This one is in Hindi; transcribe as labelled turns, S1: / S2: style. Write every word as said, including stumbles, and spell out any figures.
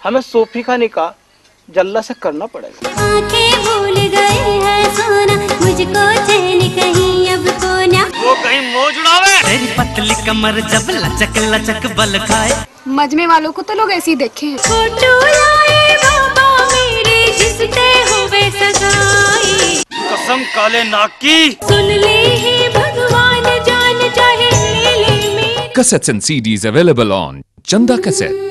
S1: हमें सोफी का निकाह जल्ला से करना पड़ेगा।
S2: आंखें भूल गए हैं सोना, मुझको चैन कहीं अब कोना।
S1: वो कहीं मौज उड़ावे।
S3: तेरी पतली कमर जब लचक लचक बल खाए।
S4: मजमे वालों को तो लोग ऐसे ही देखे हैं।
S2: फोटो लाए बाबा मेरे जिससे हुए सगाई।
S1: कसम काले नाग की।
S2: सुन ले ही भगवान जान चाहे ले ले मेरी।
S5: Cassettes and C Ds available on Chanda Cassette.